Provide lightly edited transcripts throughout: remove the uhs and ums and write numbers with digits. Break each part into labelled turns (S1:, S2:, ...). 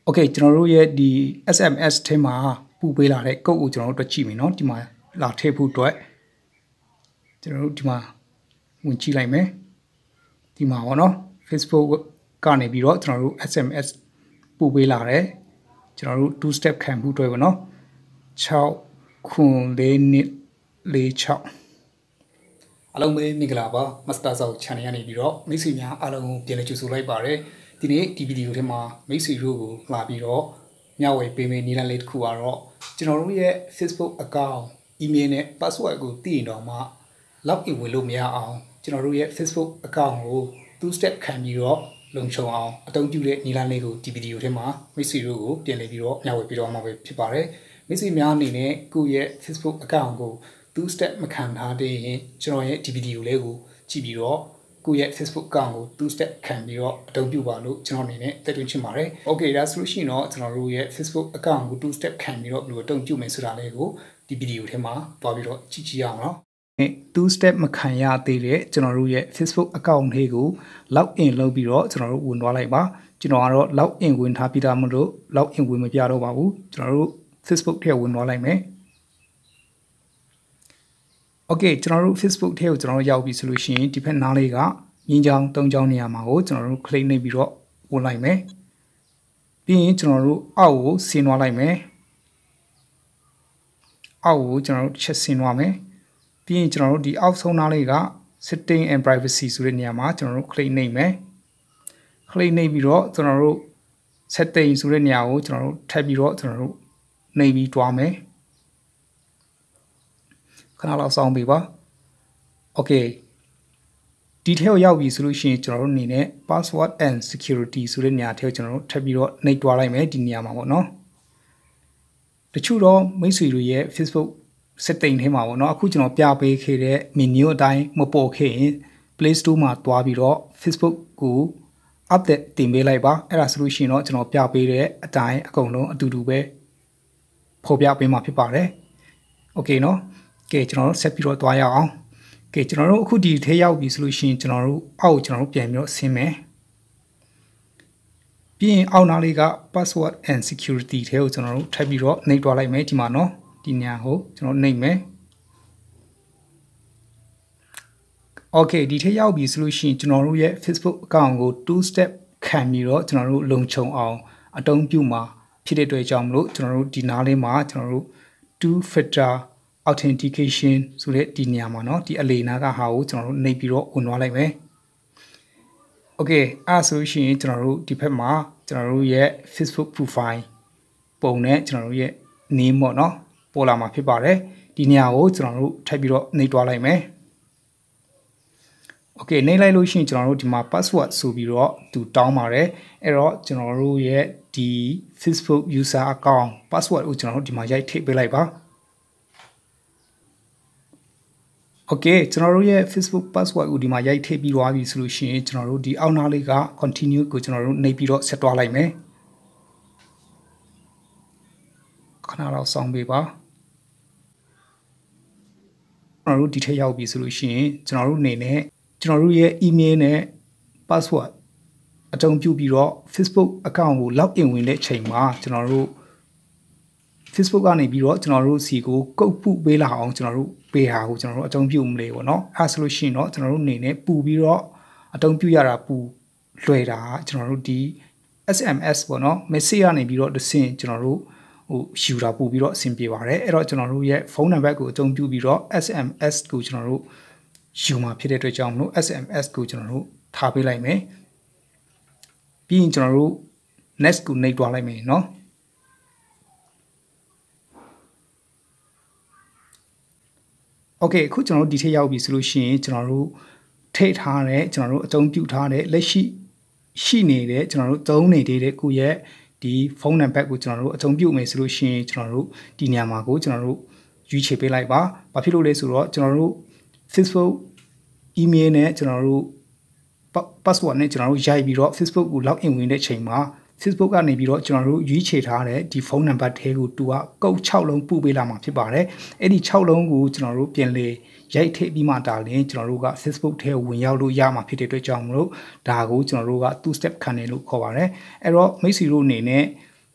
S1: Okay ကျွန်တော်တို့ရဲ့ဒီ SMS ထဲမှာပူပေးလာတဲ့ code ကိုကျွန်တော်တို့တွက်ကြည့်မယ်เนาะဒီမှာလာထည့်ဖို့အတွက်ကျွန်တော်တို့ဒီမှာဝင်ကြည့်လိုက်မယ်ဒီမှာပေါ့เนาะ Facebook ကနေပြီးတော့ကျွန်တော်တို့ SMS ပူပေးလာတယ်ကျွန်တော်တို့ two step ခံဖို့အတွက်ပေါ့เนาะ6ခွန်4နှစ်46အားလုံးပဲမင်္ဂလာပါ Master Sound Channel ကနေပြီးတော့မိတ်ဆွေများအားလုံးကိုပြန်လည်ကြိုဆိုလိုက်ပါတယ်ဒီနေ့ဒီဗီဒီယိုထဲမှာမိတ်ဆွေတို့ကိုလာပြီးတော့မျှဝေပေးမယ့်နည်းလမ်းလေးတစ်ခုကတော့ကျွန်တော်တို့ရဲ့ Facebook account email နဲ့ password ကိုသိရင်တော့မှ login ဝင်လို့မရအောင်ကျွန်တော်တို့ရဲ့ Facebook account ကို two step ခံပြီးတော့လုံခြုံအောင်အသုံးပြုတဲ့နည်းလမ်းလေးကိုဒီဗီဒီယိုထဲမှာမိတ်ဆွေတို့ကိုပြန်လည်ပြီးတော့မျှဝေပေးတော့မှာပဲဖြစ်ပါတယ်မိတ်ဆွေများအနေနဲ့ကိုယ့်ရဲ့ Facebook account ကိုtwo step မခံထားတဲ့ရင်ကျွန်တော်ရဲ့ဒီဗီဒီယိုလေးကိုကြည့်ပြီးတော့ကိုယ့်ရဲ့ Facebook account ကိုtwo step ခံပြီးတော့အသုံးပြုပါလို့ကျွန်တော်အနေနဲ့တက်သွင်းချင်ပါတယ်။ Okay ဒါဆိုလို့ရှိရင်တော့ကျွန်တော်တို့ရဲ့ Facebook account ကိုtwo step ခံပြီးတော့ဘယ်လိုအသုံးပြုမယ်ဆိုတာလေးကိုဒီဗီဒီယိုထဲမှာတွားပြီးတော့ကြည့်ကြည့်ရအောင်နော်။ two step မခံရသေးတဲ့ကျွန်တော်တို့ရဲ့ Facebook account လေးကို login လုပ်ပြီးတော့ကျွန်တော်တို့ဝင်သွားလိုက်ပါ။ကျွန်တော်ကတော့ login ဝင်ထားပြီးသားမလို့ login ဝင်မပြတော့ပါဘူး။ကျွန်တော်တို့ Facebook ထဲဝင်သွားလိုက်မယ်။ Okay ကျွန်တော်တို့ Facebook ထဲကိုကျွန်တော်တို့ရောက်ပြီဆိုလို့ရှိရင်ဒီဘက်နားလေးကမြင်းချောင်း၃ချောင်းနေရာမှာကိုကျွန်တော်တို့ click နှိပ်ပြီးတော့ဝင်လိုက်မယ်ပြီးရင်ကျွန်တော်တို့အောက်ကိုဆင်းသွားလိုက်မယ်အောက်ကိုကျွန်တော်တို့ချက်ဆင်းသွားမယ်ပြီးရင်ကျွန်တော်တို့ဒီအောက်ဆုံးနားလေးက setting and privacy ဆိုတဲ့နေရာမှာကျွန်တော်တို့ click နှိပ်မယ် click နှိပ်ပြီးတော့ကျွန်တော်တို့ setting ဆိုတဲ့နေရာကိုကျွန်တော်တို့ထပ်ပြီးတော့ကျွန်တော်တို့နှိပ်ပြီးတွားမယ်ခဏလောက်စောင့်ပေးပါ Okay ဒီထဲကိုရောက်ပြီဆိုလို့ရှိရင်ကျွန်တော်တို့အနေနဲ့ password and security ဆိုတဲ့နေရာထဲကိုကျွန်တော်တို့ထပ်ပြီးတော့နှိပ်တွားလိုက်မယ်ဒီနေရာမှာပေါ့နော်တချို့တော့မိတ်ဆွေတို့ရဲ့ Facebook setting ထဲမှာပေါ့နော်အခုကျွန်တော်ပြပေးခဲ့တဲ့ menu အတိုင်းမပေါ်ခဲ့ရင် Play Store မှာတွားပြီးတော့ Facebook ကို update တင်ပေးလိုက်ပါအဲ့ဒါဆိုလို့ရှိရင်တော့ကျွန်တော်ပြပေးတဲ့အတိုင်းအကုန်လုံးအတူတူပဲဖော်ပြပေးမှာဖြစ်ပါတယ် Okay နော်ကဲကျွန်တော်တို့ဆက်ပြီးတော့တွားရအောင်ကဲကျွန်တော်တို့အခုဒီထဲရောက်ပြီဆိုလို့ရှိရင်ကျွန်တော်တို့အောက်ကျွန်တော်တို့ပြန်ပြီးတော့ဆင်းမယ်ပြီးရင်အောက်နားလေးက password and security ထဲကိုကျွန်တော်တို့ထပ်ပြီးတော့နှိပ်တွားလိုက်မယ်ဒီမှာနော်ဒီညာကိုကျွန်တော်နှိပ်မယ် Okay ဒီထဲရောက်ပြီဆိုလို့ရှိရင်ကျွန်တော်တို့ရဲ့ Facebook account ကို two step ခံပြီးတော့ကျွန်တော်တို့လုံခြုံအောင်အသုံးပြုမှာဖြစ်တဲ့အတွက်ကြောင့်မလို့ကျွန်တော်တို့ဒီနားလေးမှာကျွန်တော်တို့ two factor authentication ဆိုတဲ့ဒီနေရာမှာเนาะဒီအလေနာကဟာကိုကျွန်တော်တို့နှိပ်ပြီးတော့ဝင်သွားလိုက်မယ် Okay အဲ့ဆိုလို့ရှိရင်ကျွန်တော်တို့ဒီဘက်မှာကျွန်တော်တို့ရဲ့ Facebook profile ပုံနဲ့ကျွန်တော်တို့ရဲ့ name ပေါ့เนาะပေါ်လာမှာဖြစ်ပါတယ်ဒီနေရာကိုကျွန်တော်တို့ထပ်ပြီးတော့နှိပ်သွားလိုက်မယ် Okay နှိပ်လိုက်လို့ရှိရင်ကျွန်တော်တို့ဒီမှာ password ဆိုပြီးတော့သူတောင်းပါတယ်အဲ့တော့ကျွန်တော်တို့ရဲ့ဒီ Facebook user account password ကိုကျွန်တော်တို့ဒီမှာရိုက်ထည့်ပေးလိုက်ပါOkay ကျွန်တော်တို့ရဲ့ Facebook password ကိုဒီမှာရိုက်ထည့်ပြီးသွားပြီဆိုလို့ရှိရင်ကျွန်တော်တို့ဒီအောက်နားလေးက continue ကိုကျွန်တော်တို့နှိပ်ပြီးတော့ဆက်သွားလိုက်မယ်ခဏလောက်စောင့်ပေးပါကျွန်တော်တို့ဒီထက်ရောက်ပြီဆိုလို့ရှိရင်ကျွန်တော်တို့အနေနဲ့ကျွန်တော်တို့ရဲ့ email နဲ့ password အသုံးပြုပြီးတော့ Facebook account ကို login ဝင်တဲ့အချိန်မှာကျွန်တော်တို့ Facebook ကနေပြီးတော့ကျွန်တော်တို့စီကိုကုတ်ပုပေးလာအောင်ကျွန်တော်တို့ပေးဟာကိုကျွန်တော်တို့အသုံးပြုမလဲပေါ့နော်အဲဆိုလို့ရှိရင်တော့ကျွန်တော်တို့အနေနဲ့ပူပြီးတော့အသုံးပြုရတာပူလွယ်တာကျွန်တော်တို့ဒီ SMS ပေါ့နော် message ကနေပြီးတော့တစ်ဆင့်ကျွန်တော်တို့ဟိုယူတာပူပြီးတော့အဆင်ပြေပါတယ်အဲ့တော့ကျွန်တော်တို့ရဲ့ဖုန်းနံပါတ်ကိုအသုံးပြုပြီးတော့ SMS ကိုကျွန်တော်တို့ယူမှာဖြစ်တဲ့အတွက်ကြောင့်မလို့ SMS ကိုကျွန်တော်တို့ထားပေးလိုက်မယ်ပြီးရင်ကျွန်တော်တို့ next ကိုနှိပ်သွားလိုက်မယ်နော်Okay အခုကျွန်တော်တို့ဒီထဲရောက်ပြီဆိုလို့ရှိရင်ကျွန်တော်တို့ထည့်ထားတဲ့ကျွန်တော်တို့အသုံးပြုထားတဲ့လက်ရှိနေတဲ့ကျွန်တော်တို့သုံးနေတဲ့ကိုယ့်ရဲ့ဒီဖုန်းနံပါတ်ကိုကျွန်တော်တို့အသုံးပြုမယ်ဆိုလို့ရှိရင်ကျွန်တော်တို့ဒီနေရာမှာကိုကျွန်တော်တို့ရွေးချယ်ပေးလိုက်ပါ။ဘာဖြစ်လို့လဲဆိုတော့ကျွန်တော်တို့ Facebook email နဲ့ကျွန်တော်တို့ password နဲ့ကျွန်တော်တို့ရိုက်ပြီးတော့ Facebook ကို login ဝင်တဲ့အချိန်မှာ Facebook ကနေပြီးတော့ကျွန်တော်တို့ရွေးချယ်ထားတဲ့ဒီဖုန်းနံပါတ်ထဲကိုသူကကုတ်6လုံးပို့ပေးလာမှာဖြစ်ပါတယ်အဲ့ဒီ6လုံးကိုကျွန်တော်တို့ပြန်လေရိုက်ထည့်ပြီးမှဒါလည်းကျွန်တော်တို့က Facebook ထဲဝင်ရောက်လို့ရမှာဖြစ်တဲ့အတွက်ကြောင့်မလို့ဒါကိုကျွန်တော်တို့က two step ခံတယ်လို့ခေါ်ပါတယ်အဲ့တော့မိတ်ဆွေတို့အနေနဲ့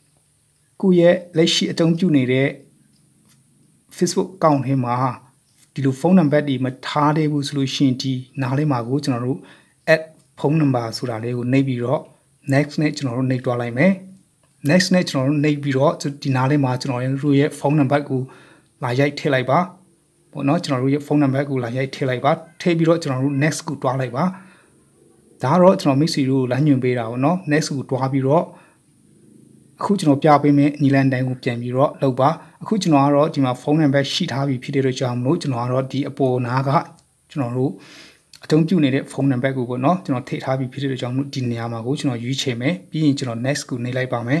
S1: ကိုယ့်ရဲ့လက်ရှိအသုံးပြုနေတဲ့ Facebook account ထဲမှာဒီလိုဖုန်းနံပါတ်တွေမထားသေးဘူးဆိုလို့ရှိရင်ဒီနားလေးမှာကိုကျွန်တော်တို့ add ဖုန်းနံပါတ်ဆိုတာလေးကိုနှိပ်ပြီးတော့ next နဲ့ကျွန်တော်တို့နှိပ်သွားလိုက်မယ် next နဲ့ကျွန်တော်တို့နှိပ်ပြီးတော့ဒီနားလေးမှာကျွန်တော်တို့ရဲ့ဖုန်းနံပါတ်ကိုလာရိုက်ထည့်လိုက်ပါပေါ့နော်ကျွန်တော်တို့ရဲ့ဖုန်းနံပါတ်ကိုလာရိုက်ထည့်လိုက်ပါထည့်ပြီးတော့ကျွန်တော်တို့ next ကိုတွားလိုက်ပါဒါကတော့ကျွန်တော်မိတ်ဆွေတို့လမ်းညွှန်ပေးတာပေါ့နော် next ကိုတွားပြီးတော့အခုကျွန်တော်ပြပေးမယ်ညီလန်တိုင်းကိုပြန်ပြီးတော့လုပ်ပါအခုကျွန်တော်ကတော့ဒီမှာဖုန်းနံပါတ်ရှိထားပြီဖြစ်တဲ့အတွက်ကြောင့်မလို့ကျွန်တော်ကတော့ဒီအပေါ်နာကကျွန်တော်တို့အသုံးပြုနေတဲ့ဖုန်းနံပါတ်ကိုပေါ့နော်ကျွန်တော်ထည့်ထားပြီဖြစ်တဲ့အတွက်ကြောင့်မလို့ဒီနေရာမှာကိုကျွန်တော်ရွေးချယ်မယ်ပြီးရင်ကျွန်တော် next ကိုနှိပ်လိုက်ပါမယ်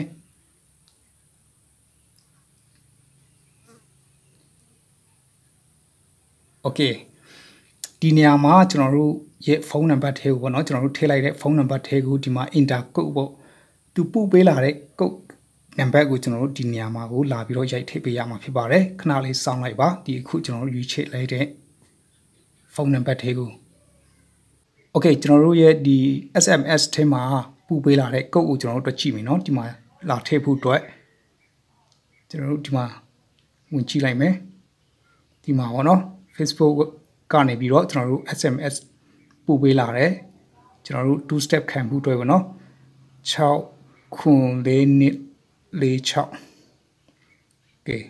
S1: โอเคဒီနေရာမှာကျွန်တော်တို့ရဲ့ဖုန်းနံပါတ်ထဲကိုပေါ့နော်ကျွန်တော်တို့ထည့်လိုက်တဲ့ဖုန်းနံပါတ်ထဲကိုဒီမှာ enter code ပေါ့သူပို့ပေးလာတဲ့ code နံပါတ်ကိုကျွန်တော်တို့ဒီနေရာမှာကိုလာပြီးတော့ရိုက်ထည့်ပေးရမှာဖြစ်ပါတယ်ခဏလေးစောင့်လိုက်ပါဒီအခုကျွန်တော်တို့ရွေးချယ်လိုက်တဲ့ဖုန်းနံပါတ်ထဲကိုโอเคကျွန်တော်တို့ရဲ့ဒီ SMS ထဲမှာပို့ပေးလာတဲ့ code ကိုကျွန်တော်တို့တွက်ကြည့်မယ်နော်ဒီမှာလာထည့်ဖို့အတွက်ကျွန်တော်တို့ဒီမှာဝင်ကြည့်လိုက်မယ်ဒီမှာပေါ့နော် Facebook ကနေပြီးတော့ကျွန်တော်တို့ SMS ပို့ပေးလာတယ်ကျွန်တော်တို့ two step ခံမှုတွေပေါ့နော်6ခွန်4နှစ်46ကဲ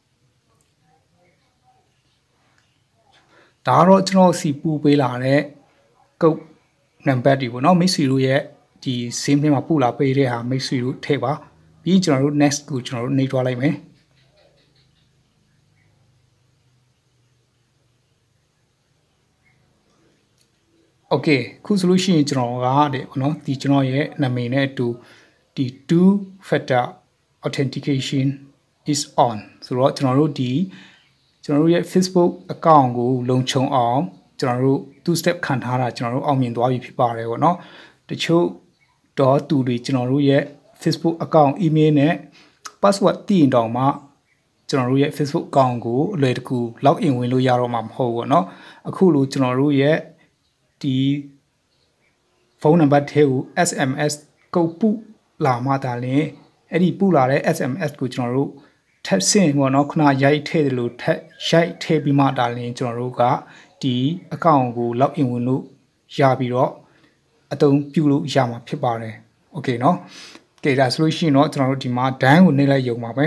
S1: ဒါတော့ကျွန်တော်စီပို့ပေးလာတဲ့ကုတ်နံပါတ်တွေပေါ့နော်မိတ်ဆွေတို့ရဲ့ဒီ same ထဲမှာပို့လာပေးတဲ့ဟာမိတ်ဆွေတို့ထည့်ပါပြီးကျွန်တော်တို့ next ကိုကျွန်တော်တို့နှိပ်သွားလိုက်မယ်โอเคခုဆိုလို့ရှိရင်ကျွန်တော်ကတဲ့เนาะဒီကျွန်တော်ရဲ့နာမည်နဲ့အတူဒီ two factor authentication is on ဆိုတော့ကျွန်တော်တို့ရဲ့ Facebook account ကိုလုံခြုံအောင်ကျွန်တော်တို့ two step ခံထားတာကျွန်တော်တို့အောင်မြင်သွားပြီဖြစ်ပါတယ်ပေါ့เนาะတချို့တော့သူတွေကျွန်တော်တို့ရဲ့ Facebook account email နဲ့ password တည်ရင်တောင်မှကျွန်တော်တို့ရဲ့ Facebook account ကိုအလွယ်တကူ log in ဝင်လို့ရတော့မှာမဟုတ်ဘူးเนาะအခုလိုကျွန်တော်တို့ရဲ့ဒီဖုန်းနံပါတ်ထဲကို SMS ကုတ်ပုလာမှသာလင်အဲ့ဒီပုလာတဲ့ SMS ကိုကျွန်တော်တို့ထပ်ဆင့်ပေါ့နော်ခုနရိုက်ထည့်တယ်လို့ထပ်ရိုက်ထည့်ပြီးမှသာလင်ကျွန်တော်တို့ကဒီ account ကို log in ဝင်လို့ရပြီးတော့အသုံးပြုလို့ရမှာဖြစ်ပါတယ်โอเคเนาะကဲဒါဆိုလို့ရှိရင်တော့ကျွန်တော်တို့ဒီမှာ done ကိုနှိပ်လိုက်ရုံပါပဲ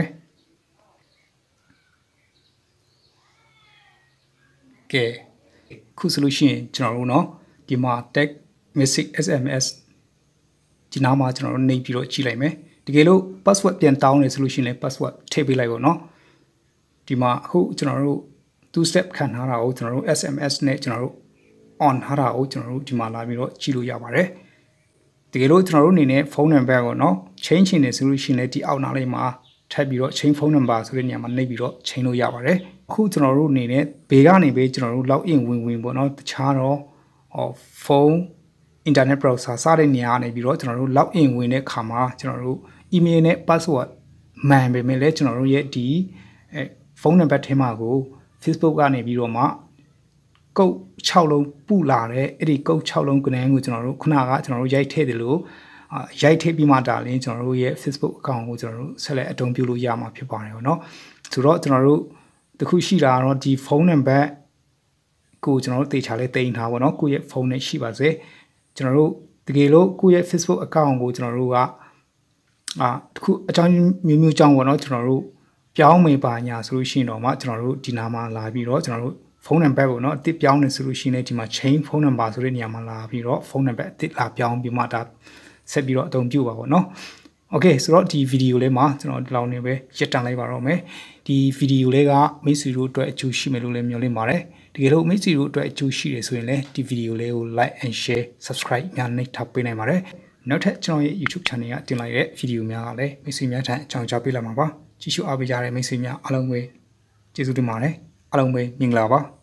S1: ကဲခုဆိုလို့ရှိရင်ကျွန်တော်တို့เนาะဒီမှာ tag message SMS ဒီနားမှာကျွန်တော်တို့နှိပ်ပြီးတော့ကြည့်လိုက်မယ်တကယ်လို့ password ပြန်တောင်းနေဆိုလို့ရှိရင်လည်း password ထည့်ပေးလိုက်ပါတော့ဒီမှာအခုကျွန်တော်တို့ two step ခံထားတာကိုကျွန်တော်တို့ SMS နဲ့ကျွန်တော်တို့ on ထားတာကိုကျွန်တော်တို့ဒီမှာလာပြီးတော့ကြည့်လို့ရပါတယ်တကယ်လို့ကျွန်တော်တို့အနေနဲ့ဖုန်းနံပါတ်ကိုเนาะ change နေဆိုလို့ရှိရင်လည်းဒီအောက်နားလေးမှာထပ်ပြီးတော့ change phone number ဆိုတဲ့နေရာမှာနှိပ်ပြီးတော့ change လို့ရပါတယ်အခုကျွန်တော်တို့အနေနဲ့ဘေးကနေပဲကျွန်တော်တို့ log in ဝင်ပေါ့เนาะတခြားတော့ဖုန်း internet browser စတဲ့နေရာကနေပြီးတော့ကျွန်တော်တို့ log in ဝင်တဲ့အခါမှာကျွန်တော်တို့ email နဲ့ password မှန်ပေမဲ့လည်းကျွန်တော်တို့ရဲ့ဒီဖုန်းနံပါတ်ထဲမှာကို Facebook ကနေပြီးတော့မှကုတ်6လုံးပုလာတဲ့အဲ့ဒီကုတ်6လုံးကနန်းကိုကျွန်တော်တို့ခုနကကျွန်တော်တို့ရိုက်ထည့်တယ်လို့ရိုက်ထည့်ပြီးမှဒါလင်းကျွန်တော်တို့ရဲ့ Facebook account ကိုကျွန်တော်တို့ဆက်လက်အသုံးပြုလို့ရမှာဖြစ်ပါတယ်ပေါ့နော်ဆိုတော့ကျွန်တော်တို့တခုရှိတာကတော့ဒီဖုန်းနံပါတ်ကိုကျွန်တော်တို့တေချာလေးတင်ထားပါတော့ကိုယ့်ရဲ့ဖုန်းနဲ့ရှိပါစေကျွန်တော်တို့တကယ်လို့ကိုယ့်ရဲ့ Facebook account ကိုကျွန်တော်တို့ကတခုအကြောင်းမျိုးမျိုးကြောင်းပေါ့နော်ကျွန်တော်တို့ပြောင်းမေးပါညာဆိုလို့ရှိရင်တော့မှကျွန်တော်တို့ဒီနာမှာလာပြီးတော့ကျွန်တော်တို့ဖုန်းနံပါတ်ကိုနော်အစ်ပြောင်းနေဆိုလို့ရှိရင်ဒီမှာ change phone number ဆိုတဲ့နေရာမှာလာပြီးတော့ဖုန်းနံပါတ်အစ်လာပြောင်းပြီးမှဒါဆက်ပြီးတော့အသုံးပြုပါပေါ့နော်โอเคဆိုတော့ဒီဗီဒီယိုလေးမှာကျွန်တော်ဒီလောက်နေပဲရပ်တန့်လိုက်ပါတော့မယ်ဒီဗီဒီယိုလေးကမိတ်ဆွေတို့အတွက်အကျိုးရှိမယ်လို့လည်းမျှော်လင့်ပါတယ်တကယ်လို့မိတ်ဆွေတို့အတွက်အကျိုးရှိတယ်ဆိုရင်လည်းဒီဗီဒီယိုလေးကို like and share subscribe များနှိပ်ထားပေးနိုင်ပါတယ်နောက်ထပ်ကျွန်တော်ရဲ့ YouTube channel ကတင်လိုက်တဲ့ဗီဒီယိုများကလည်းမိတ်ဆွေများထံအကြောင်းကြားပေးလာမှာပါကြည့်ရှုအားပေးကြတဲ့မိတ်ဆွေများအားလုံးပဲကျေးဇူးတင်ပါတယ်အားလုံးပဲမင်္ဂလာပါ